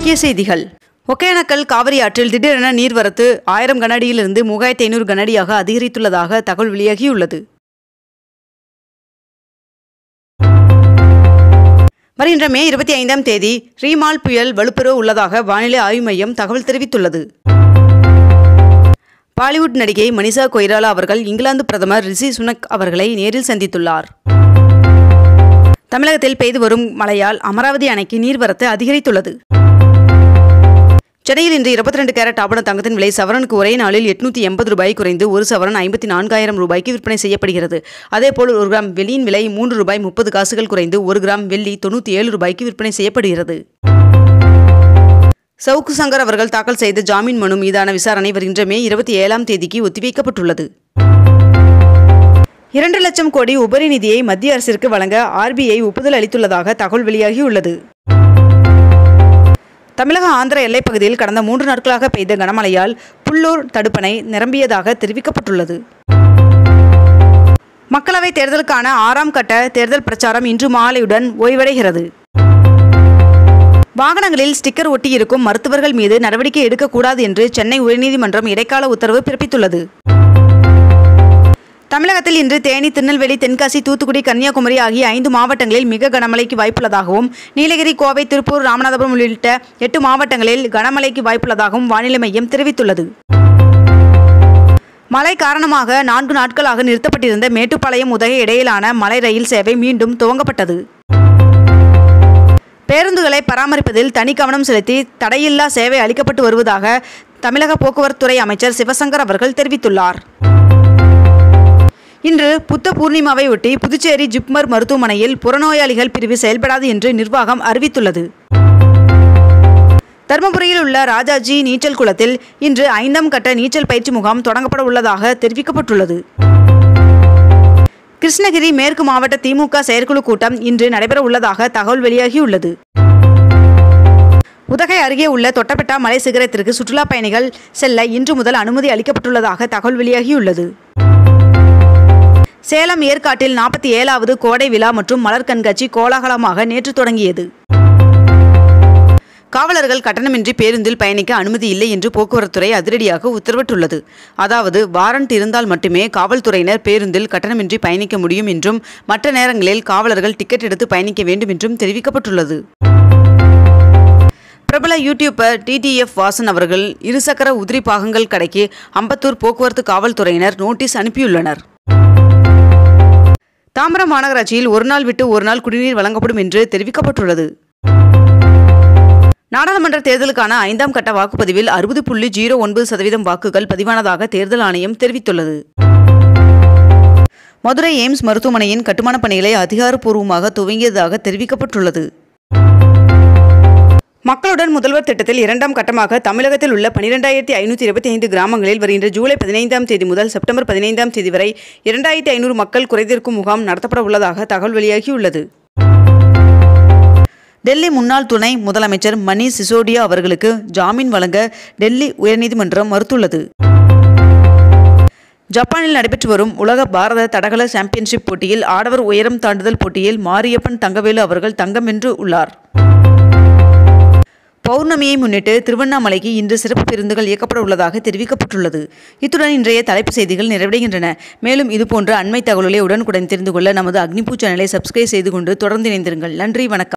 முக்கிய செய்திகள். ஒகேனக்கல் காவிரி ஆற்றில் திடீரென நீர்வரத்து 1000 கனஅடியிலிருந்து 3500 கனஅடியாக அதிகரித்துள்ளதாக தகவல் வெளியாகியுள்ளது. வருகின்ற மே 25ஆம் தேதி ரீமால் புயல் வலுப்பெற உள்ளதாக வானிலை ஆய்வு மையம் தகவல் தெரிவித்துள்ளது. பாலிவுட் நடிகை மனிஷா கொய்ராலா அவர்கள் இங்கிலாந்து பிரதமர் ரிஷி சுனக் அவர்களை நேரில் சந்தித்துள்ளார். தமிழகத்தில் பெய்து வரும் மழையால் அமராவதி அணைக்கு நீர்வரத்து அதிகரித்துள்ளது. சென்னையில் இன்று 22 கேரட் ஆபண தங்கத்தின் விலை சவரனுக்கு ஒரே நாளில் 880 ரூபாய் குறைந்து ஒரு சவரன் 54,000 ரூபாய்க்கு விற்பனை செய்யப்படுகிறது. அதேபோல் 1 கிராம் வெள்ளியின் விலை 3 ரூபாய் 30 காசுகள் குறைந்து 1 கிராம் வெள்ளி 97 ரூபாய்க்கு விற்பனை செய்யப்படுகிறது. சவுக்கு சங்கர் அவர்கள் தாக்கல் செய்த ஜாமீன் மனு மீதான விசாரணை வருகின்ற மே 27ஆம் தேதிக்கு ஒத்திவைக்கப்பட்டுள்ளது. 2 லட்சம் கோடி உபரி நிதியை மத்திய அரசிற்கு வழங்க RBI ஒப்புதல் அளித்துள்ளதாக தகவல் வெளியாகியுள்ளது. தமிழக ஆந்திர எல்லைப்பகுதியில் கடந்த 3 நாட்களாக பெய்த கனமழையால் புல்லூர் தடுப்பணை நிரம்பியதாக தெரிவிக்கப்பட்டுள்ளது. மக்களவைத் தேர்தலுக்கான 6ஆம் கட்ட தேர்தல் பிரச்சாரம் இன்று மாலையுடன் ஓய்வடைகிறது. வாகனங்களில் ஸ்டிக்கர் ஒட்டியிருக்கும் மருத்துவர்கள் மீது நடவடிக்கை எடுக்கக்கூடாது என்று சென்னை உயர்நீதிமன்றம் இடைக்கால உத்தரவு பிறப்பித்துள்ளது. தமிழகத்தில் இன்று தேனி, திருநெல்வேலி, தென்காசி, தூத்துக்குடி, கன்னியாகுமரி ஆகிய 5 மாவட்டங்களில் மிக கனமழைக்கு வாய்ப்புள்ளதாகவும், நீலகிரி, கோவை, திருப்பூர், ராமநாதபுரம் உள்ளிட்ட 8 மாவட்டங்களில் கனமழைக்கு வாய்ப்புள்ளதாகவும் வானிலை மையம் தெரிவித்துள்ளது. மழை காரணமாக 4 நாட்களாக நிறுத்தப்பட்டிருந்த மேட்டுப்பாளையம் உதகை இடையிலான மலை ரயில் சேவை மீண்டும் துவங்கப்பட்டது. பேருந்துகளை பராமரிப்பதில் தனி கவனம் செலுத்தி தடையில்லா சேவை அளிக்கப்பட்டு வருவதாக தமிழக போக்குவரத்துறை அமைச்சர் சிவசங்கர் அவர்கள் தெரிவித்துள்ளார். இன்று புத்த பூர்ணிமாவை ஒட்டி புதுச்சேரி ஜிப்மர் மருத்துவமனையில் புறநோயாளிகள் பிரிவு செயல்படாது என்று நிர்வாகம் அறிவித்துள்ளது. தருமபுரியில் உள்ள ராஜாஜி நீச்சல் குளத்தில் இன்று 5ஆம் கட்ட நீச்சல் பயிற்சி முகாம் தொடங்கப்பட உள்ளதாக தெரிவிக்கப்பட்டுள்ளது. கிருஷ்ணகிரி மேற்கு மாவட்ட திமுக செயற்குழு கூட்டம் இன்று நடைபெற உள்ளதாக தகவல் வெளியாகியுள்ளது. உதகை அருகே உள்ள தொட்டபெட்டா மலை சிகரத்திற்கு சுற்றுலா பயணிகள் செல்ல இன்று முதல் அனுமதி அளிக்கப்பட்டுள்ளதாக தகவல் வெளியாகியுள்ளது. சேலம் ஏற்காட்டில் 47வது கோடை விழா மற்றும் மலர் கண்காட்சி கோலாகலமாக நேற்று தொடங்கியது. காவலர்கள் கட்டணமின்றி பேருந்தில் பயணிக்க அனுமதி இல்லை என்று போக்குவரத்துறை அதிரடியாக உத்தரவிட்டுள்ளது. அதாவது வாரண்ட் இருந்தால் மட்டுமே காவல்துறையினர் பேருந்தில் கட்டணமின்றி பயணிக்க முடியும் என்றும், மற்ற நேரங்களில் காவலர்கள் டிக்கெட் எடுத்து பயணிக்க வேண்டும் என்றும் தெரிவிக்கப்பட்டுள்ளது. பிரபல யூடியூபர் TTF வாசன் அவர்கள் இருசக்கர உதிரி பாகங்கள் கடைக்கு அம்பத்தூர் போக்குவரத்து காவல்துறையினர் நோட்டீஸ் அனுப்பியுள்ளனர். தாம்பரம் மாநகராட்சியில் ஒரு நாள் விட்டு ஒரு நாள் குடிநீர் வழங்கப்படும் என்று தெரிவிக்கப்பட்டுள்ளது. நாடாளுமன்ற தேர்தலுக்கான 5ஆம் கட்ட வாக்குப்பதிவில் 60.09% வாக்குகள் பதிவானதாக தேர்தல் ஆணையம் தெரிவித்துள்ளது. மதுரை எய்ம்ஸ் மருத்துவமனையின் கட்டுமான பணிகளை அதிகாரப்பூர்வமாக துவங்கியதாக தெரிவிக்கப்பட்டுள்ளது. மக்களுடன் முதல்வர் திட்டத்தில் 2ஆம் கட்டமாக தமிழகத்தில் உள்ள 12,525 கிராமங்களில் வருகின்ற ஜூலை 15ஆம் தேதி முதல் செப்டம்பர் 15ஆம் தேதி வரை 2500 மக்கள் குறைதீர்க்கும் முகாம் நடத்தப்பட உள்ளதாக தகவல் வெளியாகியுள்ளது. டெல்லி முன்னாள் துணை முதலமைச்சர் மணீஷ் சிசோடியா அவர்களுக்கு ஜாமீன் வழங்க டெல்லி உயர்நீதிமன்றம் மறுத்துள்ளது. ஜப்பானில் நடைபெற்று வரும் உலக பாரத தடகள சாம்பியன்ஷிப் போட்டியில் ஆடவர் உயரம் தாண்டுதல் போட்டியில் மாரியப்பன் தங்கவேலு அவர்கள் தங்கம் வென்று உள்ளார். பௌர்ணமியை முன்னிட்டு திருவண்ணாமலைக்கு இன்று சிறப்பு பேருந்துகள் இயக்கப்பட உள்ளதாக தெரிவிக்கப்பட்டுள்ளது. இத்துடன் இன்றைய தலைப்பு செய்திகள் நிறைவடைகின்றன. மேலும் இதுபோன்ற அண்மை தகவல்களை உடனுக்குடன் தெரிந்து கொள்ள நமது அக்னிபூ சேனலை சப்ஸ்கிரைப் செய்து கொண்டு தொடர்ந்து இணைந்திருங்கள். நன்றி, வணக்கம்.